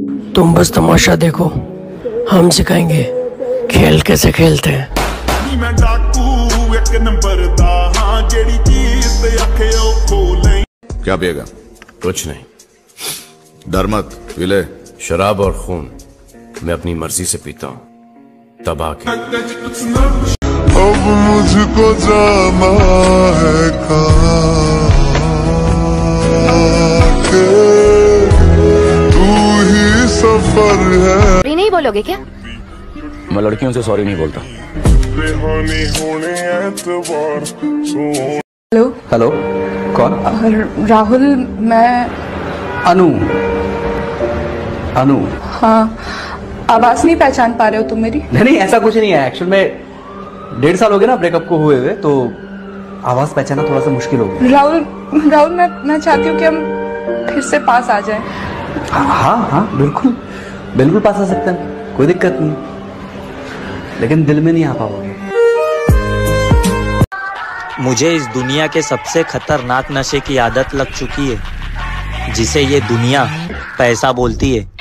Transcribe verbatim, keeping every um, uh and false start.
तुम बस तमाशा देखो, हम सिखाएंगे खेल कैसे खेलते हैं। क्या पिएगा? कुछ नहीं। डर मत, विले। शराब और खून मैं अपनी मर्जी से पीता हूँ, तबाह के। अब मुझको जाना है कहाँ के, तू ही सफर है। सॉरी नहीं बोलोगे क्या? मैं लड़कियों से सॉरी नहीं बोलता। हेलो हेलो, कौन? राहुल, मैं अनु। अनु? हाँ, आवाज नहीं पहचान पा रहे हो तुम मेरी? नहीं नहीं, ऐसा कुछ नहीं है। एक्चुअल में डेढ़ साल हो गए ना ब्रेकअप को हुए हुए, तो आवाज पहचानना थोड़ा सा मुश्किल हो गया। राहुल राहुल मैं मैं चाहती हूँ कि हम फिर से पास आ जाएं। हाँ हाँ बिल्कुल बिल्कुल पास आ सकते हैं, कोई दिक्कत नहीं, लेकिन दिल में नहीं आ पाओगे। मुझे इस दुनिया के सबसे खतरनाक नशे की आदत लग चुकी है, जिसे ये दुनिया पैसा बोलती है।